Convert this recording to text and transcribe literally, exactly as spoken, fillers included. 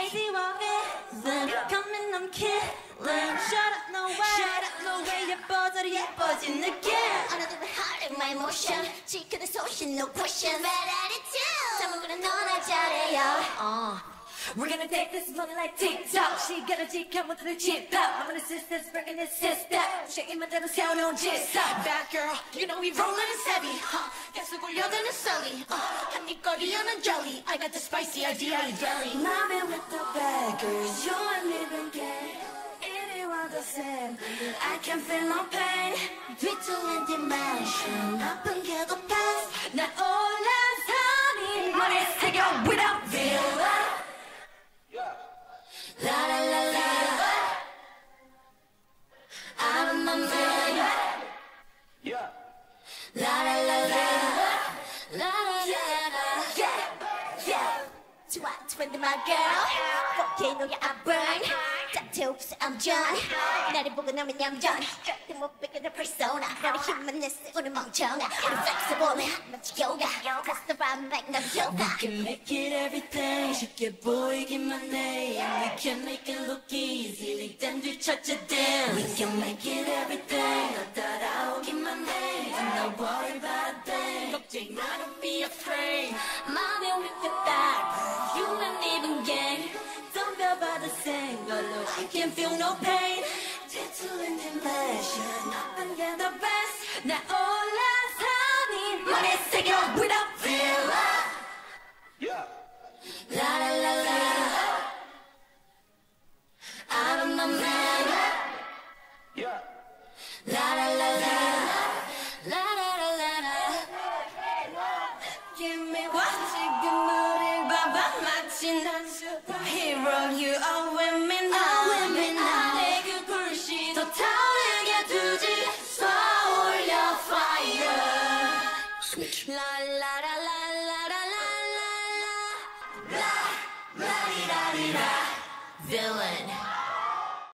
crazy what feeling coming I'm killing shut up no way shut up no way 예뻐져라 예뻐진 느낌 어느덧 heart in my motion 지켜도 소신 no pushing bad attitude 사먹으려 너나 잘해요 uh. We're gonna take this money like TikTok 시간을 지켜 못하는 집합 I'm an assistant breaking the system shaking 대로 세워놓은 질서 Bad girl, you know we rollin' and heavy huh? 계속 올려드는 sully uh, 한입 거리려는 jelly I got the spicy idea in belly 맘에 with the bad girls You and me been gay 이리 와 the same I can feel no pain 뒤틀린 dimension 아픈 게도 past 난 올라서니 머리에 새겨 without villain La la la la I'm a man Yeah. La la la la La la la la Yeah, yeah 좋아, 트렌드 my girl volcano야 I burn 따뜻해 I'm John 나를 보고 나면 얌전 절대 못 뺏기는 persona 너의 힘만 내세 오늘 멍청아 우리 flexible 마치 yoga That's the vibe make no yoga We can make it everything 쉽게 보이기만 해 And we can make it look easy 일단 뒤처져든 We can make it everything 너 따라오기만 해 And no worry about a thing 걱정 마 don't be afraid 맘에 위켰다 You and even gang Don't feel by the same 걸로 I can feel no pain 뒤틀린 dimension 나쁜 게 the best 나 올라서니 머리에 새겨 without villain Yeah. La la la la I'm a man Yeah. La la la la La la la la la Give me one 지금 우리 봐봐 마치 난 superhero You are with me now with me now 내 그 불씨 더 타오르게 두지 쏘올려 fire La la la la la la la la la La la la la la Villain